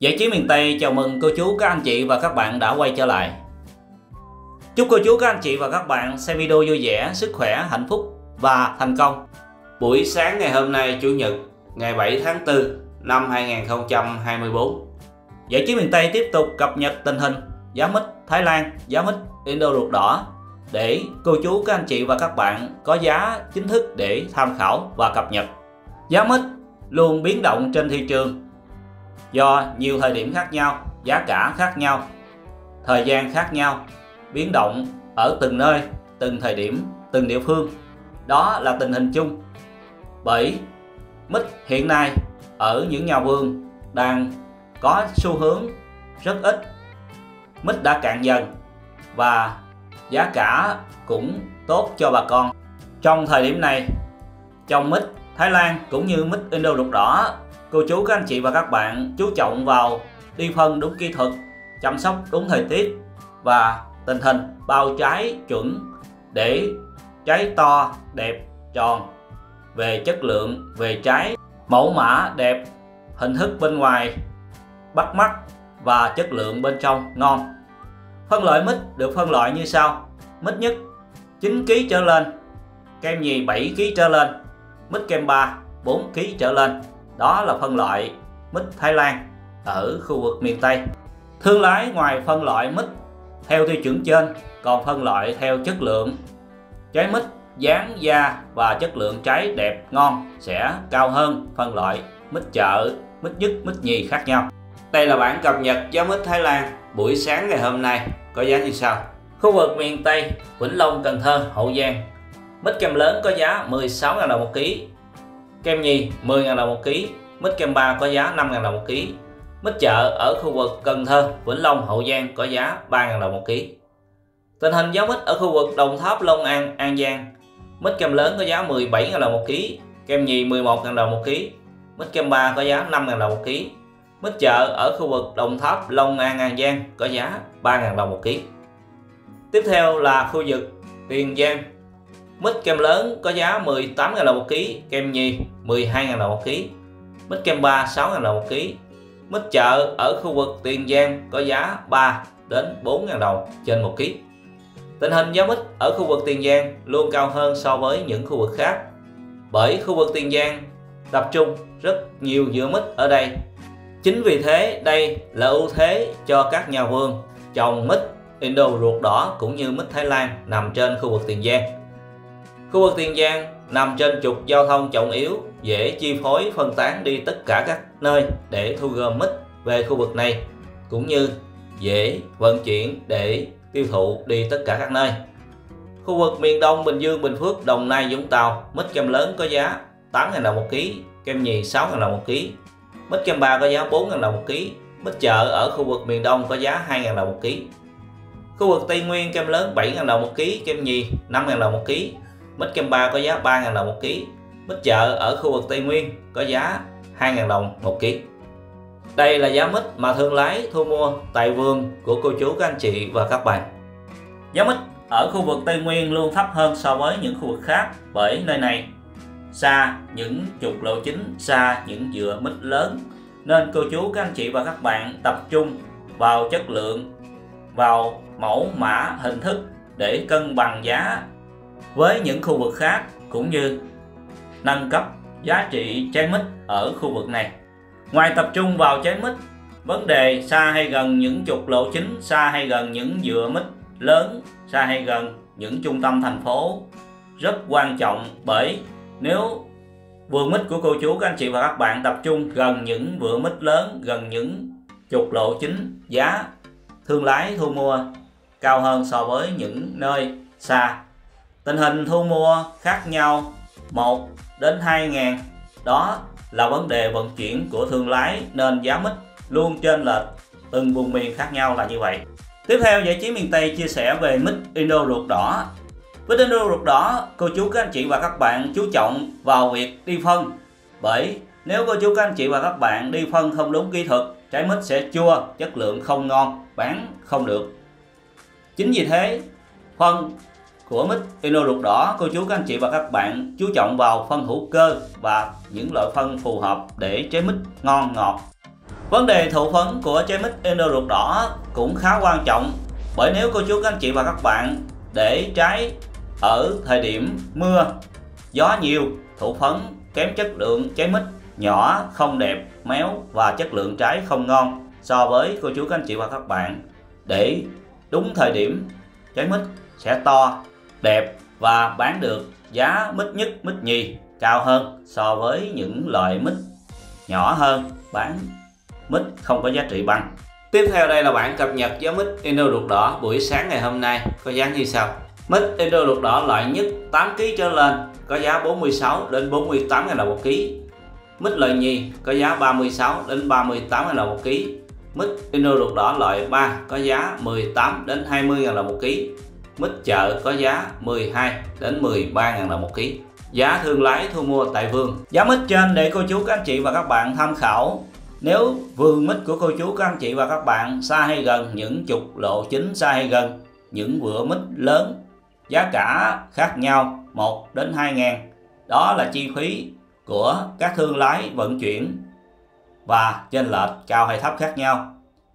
Giải trí miền Tây chào mừng cô chú, các anh chị và các bạn đã quay trở lại. Chúc cô chú, các anh chị và các bạn xem video vui vẻ, sức khỏe, hạnh phúc và thành công. Buổi sáng ngày hôm nay Chủ nhật ngày 7 tháng 4 năm 2024, Giải trí miền Tây tiếp tục cập nhật tình hình giá mít Thái Lan, giá mít Indo ruột đỏ để cô chú, các anh chị và các bạn có giá chính thức để tham khảo và cập nhật. Giá mít luôn biến động trên thị trường do nhiều thời điểm khác nhau, giá cả khác nhau, thời gian khác nhau, biến động ở từng nơi, từng thời điểm, từng địa phương. Đó là tình hình chung. Bởi mít hiện nay ở những nhà vườn đang có xu hướng rất ít, mít đã cạn dần và giá cả cũng tốt cho bà con. Trong thời điểm này, trồng mít Thái Lan cũng như mít Indo ruột đỏ, cô chú, các anh chị và các bạn chú trọng vào đi phân đúng kỹ thuật, chăm sóc đúng thời tiết và tình hình bao trái chuẩn để trái to, đẹp, tròn, về chất lượng, về trái, mẫu mã đẹp, hình thức bên ngoài bắt mắt và chất lượng bên trong ngon. Phân loại mít được phân loại như sau: mít nhất 9 kg trở lên, kem nhì 7 kg trở lên, mít kem 3 4 kg trở lên. Đó là phân loại mít Thái Lan ở khu vực miền Tây. Thương lái ngoài phân loại mít theo tiêu chuẩn trên còn phân loại theo chất lượng trái mít, dáng, da và chất lượng trái đẹp ngon sẽ cao hơn phân loại mít chợ, mít nhất, mít nhì khác nhau. Đây là bản cập nhật giá mít Thái Lan buổi sáng ngày hôm nay có giá như sau. Khu vực miền Tây, Vĩnh Long, Cần Thơ, Hậu Giang, mít kem lớn có giá 16.000 đồng 1 kg, kem nhì 10.000 đồng 1 kg, mít kem 3 có giá 5.000 đồng 1 kg. Mít chợ ở khu vực Cần Thơ, Vĩnh Long, Hậu Giang có giá 3.000 đồng 1 kg. Tình hình giá mít ở khu vực Đồng Tháp, Long An, An Giang, mít kem lớn có giá 17.000 đồng 1 kg, kem nhì 11.000 đồng 1 kg, mít kem 3 có giá 5.000 đồng 1 kg. Mít chợ ở khu vực Đồng Tháp, Long An, An Giang có giá 3.000 đồng 1 kg. Tiếp theo là khu vực Tiền Giang, mít kem lớn có giá 18.000 đồng 1 kg, kem nhì 12.000 đồng 1 kg, mít kem 3 6.000 đồng 1 kg. Mít chợ ở khu vực Tiền Giang có giá 3 đến 4.000 đồng trên 1 kg. Tình hình giá mít ở khu vực Tiền Giang luôn cao hơn so với những khu vực khác, bởi khu vực Tiền Giang tập trung rất nhiều dừa mít ở đây. Chính vì thế đây là ưu thế cho các nhà vườn trồng mít Indo ruột đỏ cũng như mít Thái Lan nằm trên khu vực Tiền Giang. Khu vực Tiền Giang nằm trên trục giao thông trọng yếu, dễ chi phối phân tán đi tất cả các nơi để thu gom mít về khu vực này, cũng như dễ vận chuyển để tiêu thụ đi tất cả các nơi. Khu vực miền Đông, Bình Dương, Bình Phước, Đồng Nai, Vũng Tàu, mít kem lớn có giá 8.000 đồng 1 kg, kem nhì 6.000 đồng 1 kg, mít kem 3 có giá 4.000 đồng 1 kg, mít chợ ở khu vực miền Đông có giá 2.000 đồng 1 kg. Khu vực Tây Nguyên, kem lớn 7.000 đồng 1 kg, kem nhì 5.000 đồng 1 kg, mít kem 3 có giá 3.000 đồng 1 kg, mít chợ ở khu vực Tây Nguyên có giá 2.000 đồng 1 kg. Đây là giá mít mà thương lái thu mua tại vườn của cô chú, các anh chị và các bạn. Giá mít ở khu vực Tây Nguyên luôn thấp hơn so với những khu vực khác, bởi nơi này xa những trục lộ chính, xa những dừa mít lớn, nên cô chú, các anh chị và các bạn tập trung vào chất lượng, vào mẫu mã, hình thức để cân bằng giá với những khu vực khác, cũng như nâng cấp giá trị trái mít ở khu vực này. Ngoài tập trung vào trái mít, vấn đề xa hay gần những trục lộ chính, xa hay gần những dừa mít lớn, xa hay gần những trung tâm thành phố rất quan trọng, bởi nếu vườn mít của cô chú, các anh chị và các bạn tập trung gần những vựa mít lớn, gần những trục lộ chính, giá thương lái thu mua cao hơn so với những nơi xa. Tình hình thu mua khác nhau 1 đến 2 ngàn, đó là vấn đề vận chuyển của thương lái, nên giá mít luôn chênh lệch từng vùng miền khác nhau là như vậy. Tiếp theo, Giải trí miền Tây chia sẻ về mít Indo ruột đỏ. Mít Indo ruột đỏ, cô chú, các anh chị và các bạn chú trọng vào việc đi phân, bởi nếu cô chú, các anh chị và các bạn đi phân không đúng kỹ thuật, trái mít sẽ chua, chất lượng không ngon, bán không được. Chính vì thế, phân của mít Indo ruột đỏ, cô chú, các anh chị và các bạn chú trọng vào phân hữu cơ và những loại phân phù hợp để trái mít ngon ngọt. Vấn đề thụ phấn của trái mít Indo ruột đỏ cũng khá quan trọng, bởi nếu cô chú các anh chị và các bạn để trái ở thời điểm mưa, gió nhiều, thụ phấn kém, chất lượng trái mít nhỏ, không đẹp, méo và chất lượng trái không ngon so với cô chú các anh chị và các bạn để đúng thời điểm, trái mít sẽ to, đẹp và bán được giá mít nhất, mít nhì cao hơn so với những loại mít nhỏ hơn bán mít không có giá trị bằng. Tiếp theo đây là bản cập nhật giá mít Indo ruột đỏ buổi sáng ngày hôm nay có giá như sau. Mít Indo ruột đỏ loại nhất 8 kg trở lên có giá 46 đến 48 000 đồng một ký. Mít loại nhì có giá 36 đến 38 000 đồng một ký. Mít Indo ruột đỏ loại 3 có giá 18 đến 20 000 đồng một ký. Mít chợ có giá 12 đến 13 000 đồng một ký. Giá thương lái thu mua tại vườn. Giá mít trên để cô chú các anh chị và các bạn tham khảo. Nếu vườn mít của cô chú các anh chị và các bạn xa hay gần những trục lộ chính, xa hay gần những vựa mít lớn, giá cả khác nhau 1 đến 2 ngàn. Đó là chi phí của các thương lái vận chuyển và chênh lệch cao hay thấp khác nhau.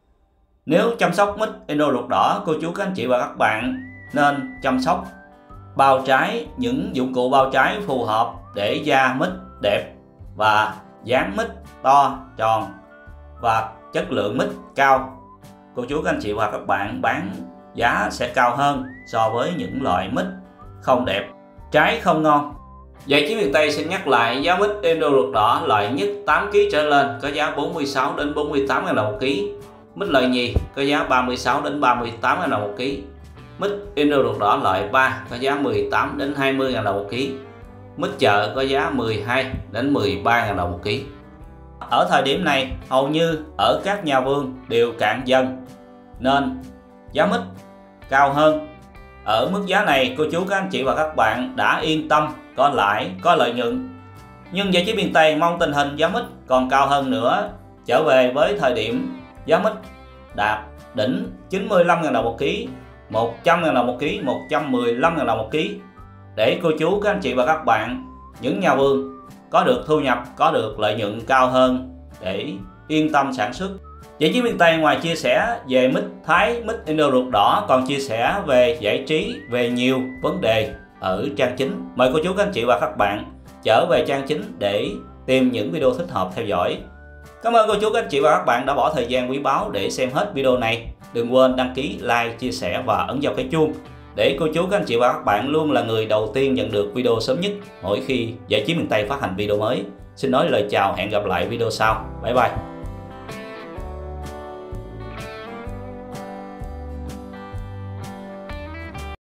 Nếu chăm sóc mít Indo ruột đỏ, cô chú các anh chị và các bạn nên chăm sóc bao trái, những dụng cụ bao trái phù hợp để da mít đẹp và dáng mít to, tròn và chất lượng mít cao. Cô chú các anh chị và các bạn bán giá sẽ cao hơn so với những loại mít không đẹp, trái không ngon. Giải Chí miền Tây xin nhắc lại giá mít Indo ruột đỏ loại nhất 8 kg trở lên có giá 46 đến 48 000 đồng một ký. Mít loại nhì có giá 36 đến 38 000 đồng một ký. Mít Indo ruột đỏ loại 3 có giá 18 đến 20 000 đồng một ký. Mít chợ có giá 12 đến 13 000 đồng một ký. Ở thời điểm này hầu như ở các nhà vườn đều cạn dần nên giá mít cao hơn. Ở mức giá này cô chú các anh chị và các bạn đã yên tâm, có lãi, có lợi nhuận. Nhưng Giải Chí miền Tây mong tình hình giá mít còn cao hơn nữa, trở về với thời điểm giá mít đạt đỉnh 95 000 đồng một ký, 100 000 đồng một ký, 115 000 đồng một ký, để cô chú các anh chị và các bạn, những nhà vườn có được thu nhập, có được lợi nhuận cao hơn để yên tâm sản xuất. Giải Chí miền Tây ngoài chia sẻ về mít Thái, mít Indo ruột đỏ còn chia sẻ về giải trí, về nhiều vấn đề ở trang chính. Mời cô chú các anh chị và các bạn trở về trang chính để tìm những video thích hợp theo dõi. Cảm ơn cô chú các anh chị và các bạn đã bỏ thời gian quý báu để xem hết video này. Đừng quên đăng ký, like, chia sẻ và ấn vào cái chuông để cô chú các anh chị và các bạn luôn là người đầu tiên nhận được video sớm nhất mỗi khi Giải Chí miền Tây phát hành video mới. Xin nói lời chào, hẹn gặp lại video sau. Bye bye.